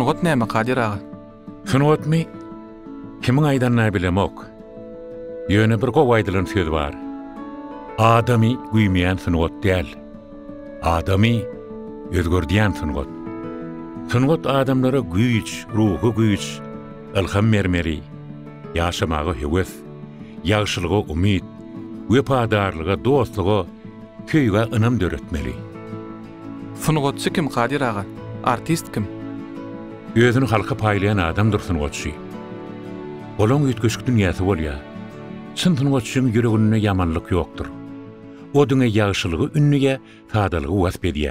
Sunugat näme Kadir ağa? Sunugat mi? Kimin aydanna bilemok. Ýöne bir gowy aýdylan söz bar. Adamy güýmeýän sunugat däl. Adamy özgördiýän sunugat. Sunugat adamlara güýç, ruhy güýç, ilham bermeli, ýaşamaga hewes, ýagşylyga umyt, wepadarlyga, dostluga, köýge ynam döretmeli. Sunugatçy kim Kadir ağa? Artist kim? Özüni halka paýlayan adamdyr sunugatçy. Olaň üýtgeçlik dünýäsi bolýar. Çyn sunugatçynyň ýüreginde ýamanlyk ýokdur. O düňe ýagşylygy ünnüge, sadalygy wasp edýär.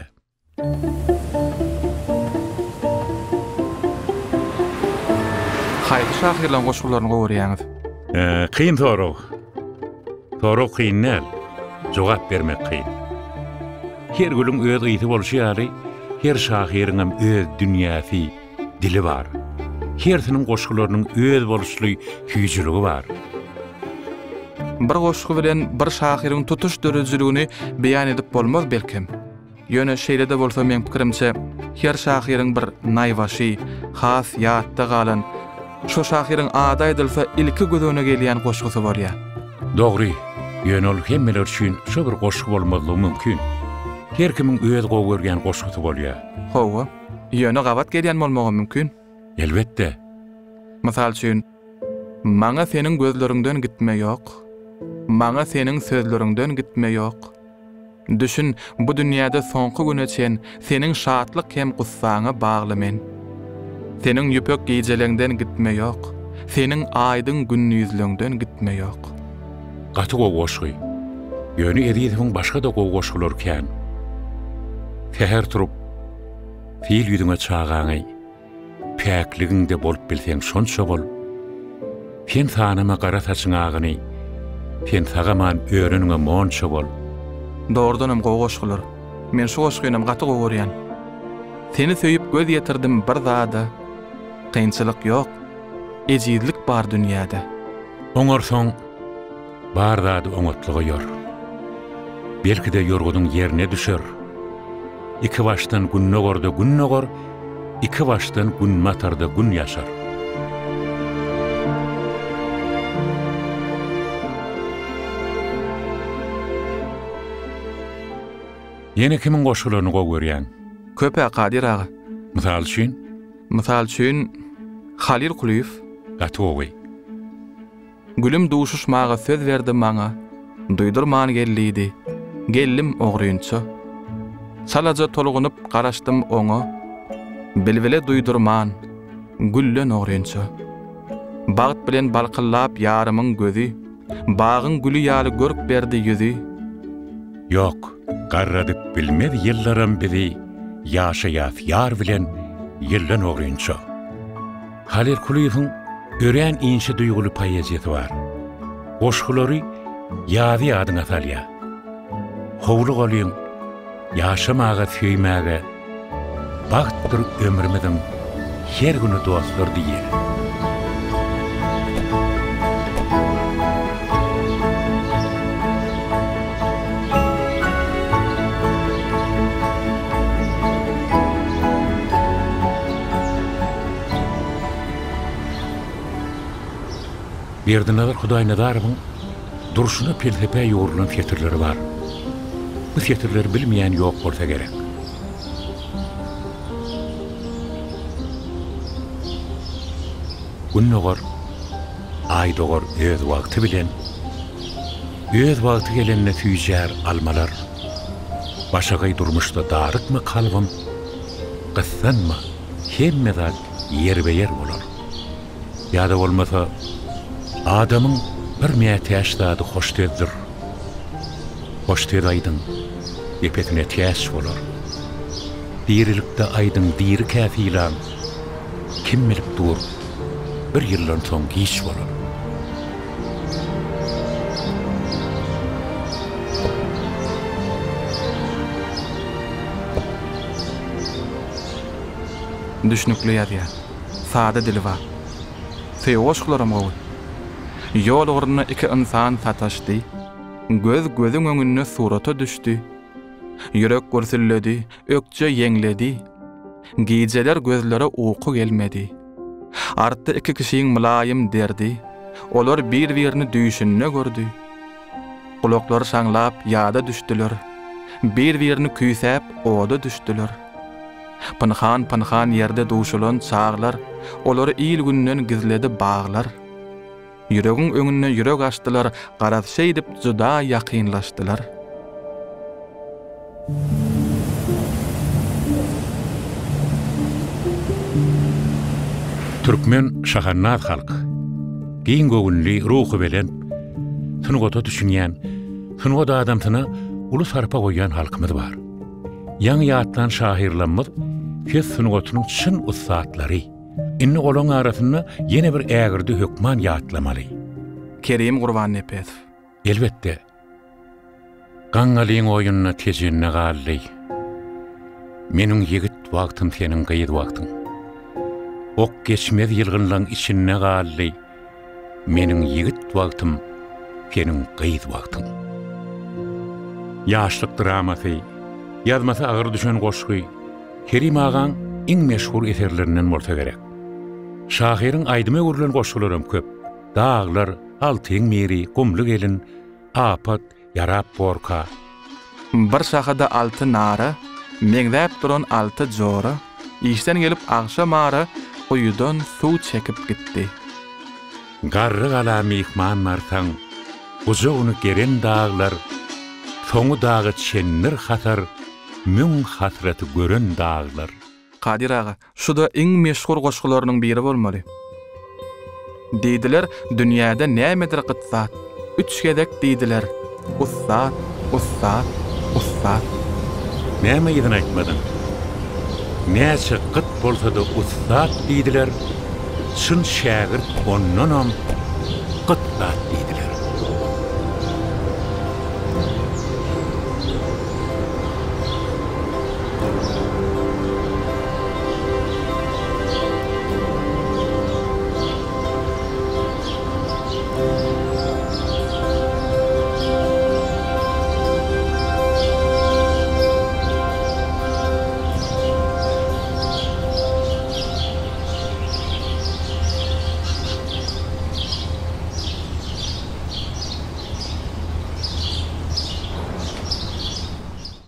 Haýdy şahyrlaryň goşgularyny gowurýaňyz. Kıyın soruk. Soruk kıyın näl? Jogap bermek kıyın. Her gülüň öz gyýsy bolşýary, her şahyryň öz dünýäsi, dili bar. Hersiniň goşgularynyň öz bolşly küýjüligi bar. Bir goşgu bilen bir şahyryň tutuş dörejligini beýan edip bolmaz belkim. Ýöne şeýle de bolsa men pikirimçe, her şahyryň bir naýwaşy, has ýatda galan, şo şahyryň ada edilse ilki gözüne gelýän goşgusy bolýar. Dogry, ýöne ol hemmeler üçin şo bir goşgu bolmagyly mümkin. Her kimiň öz gowy görgen goşgusy bolýar. Howa, ýöne gawat gelýän bolmagy mümkin. Elbetde. Mysal üçin, maňa seniň gözleriňden gitme ýok. Maňa seniň sözleriňden gitme ýok. Düşün, bu dünýäde soňky güne çen seniň şatlyk hem gussaňa bagly men. Seniň ýüpek giýjeleňden gitme ýok. Seniň aýdyň gün ýüzlüňden gitme ýok. Gaty goşgy. Ýöne edýäsiň başga da goşgular kän. Teher turup, fiil ýüdüňe çağaňy, päkliginde bolup bilseň şonça bol. Sen sanama gara saçyň agyny, sen sagaman öýreniňe monça bol. Doğrudanam goşgular. Men şu goşgynam gaty gowurýan. Seni söýüp göz ýetirdim bir zada. Kynçylyk ýok, ejizlik bar dünýäde. Oňarsaň, bar zady oňatlygy ýor. Belki de ýorgudyň ýerine düşer. İki baştan gün nogorda gün nogor, iki baştan gün matarda gün ýaşar. Ýene kimin goşgularyny gowurýan? Köpä Kadir ağa. Mysal üçin, Halil Kuliýew. Gatowy. Gülüm duşuşmaga söz berdi maňa. Duýdurman gellidi. Gellim ogryňça. Salaja tolgunyp garaşdym oňa. Bilbile duýdurman. Güllen ogryňça. Bagyt bilen balkyllap ýarymyň gözi. Bagyň gülü ýaly görüp berdi ýüzi. Ýok, garradyp bilmedi ýyllaram bizi. Ýaşaýas ýar bilen ýyllan ogryňça. Halil Kuliýewiň örän inşi duýguly poeziýasy bar. Goşgulary ýazy adyna salýar. Howluk olyň, ýaşamaga söýmäge, bagtdyr ömrümiziň her güni dostlar diýer. Berdiňler Hudaý Nadarowyň duruşuna peltepe ýorulan fetirleri bar. Bu fetirleri bilmeýän ýok bolsa gerek. Gün nogor, ay dogor öz wagty bilen, öz wagty gelende süýjer almalar. Başagay durmuşda darykmy kalbym, gyssanmy, hemme zat ýerbeýer bolar. Ýa-da bolmasa, adamyň bir mäte ýaşdady hoşteddir. Hoşted aýdyň epetine täş bolar. Dirilikde aýdyň diri käfilan kim bilip dur bir ýyldan soň giş bolar. Düşnükli ýazýar. Sada dili bar. Feýoşgularam gowy. Ýol ugruna iki insan sataşdy. Göz gözüň öňüne surata düşdi. Ýürek gürsülledi, ökçe ýeňledi. Gijeler gözlere uyku gelmedi. Artda iki kişiyin mülayim derdi. Olar bir-birini düýşünne gördü. Kulaklar şaňlap ýada düşdüler. Bir-birini küýsäp oda düşdüler. Pynhan ýerde duşulan çağlar, olary ýyl günden gizledi bağlar. Yüregiň öňüne ýürek açdylar, garazşa edip juda ýakynlaşdylar. Türkmen şahannat halk. Giň göwünli ruhy bilen tunugota düşünýän, tunugoda adamtyna uly sarpa goýan halkymyz bar. Ýaňy ýatlan şahirlanmaz fes tunugotynyň çyn ustatlary. Inni olaň arasynda ýene bir ägirdi hökman ýatlamaly. Kerim Gurban Nepes. Elbetde. Gaňalyň oýunyna tejinne galdy. Meniň ýigit wagtym seniň gaýdy wagtyň. Ok geçmez ýylgynlaň içinde galdy. Meniň ýigit wagtym seniň gaýdy wagtyň. Ýaşlyk dramasy, ýazmasy agyr düşen goşgy, Kerim agaň iň meşhur eserlerinden bolsa gerek. Şahyryň aýdyma görülen goşgylarym köp. Dağlar, altyň meri, gumly gelin, apat, yarap borka. Bir şahada altı nara, meňzäp duran altı jora, işden gelip agşam ara goýudan suw çekip gitdi. Garry gala mihman martaň, uzugyny geren dağlar, soňu dagy çennir hatar, müň hasraty gören dağlar. Kadir ağa, şu da iň meşhur goşgylarynyň biri bolmaly. Diýdiler, dünýäde nämedir gytsat. Üç gedek diýdiler. Ussat, ussat, ussat. Näme ýygyny aýtmadyň? Näçe gyt bolsa-da ussat diýdiler. Çyn şägirt ondanam gytsat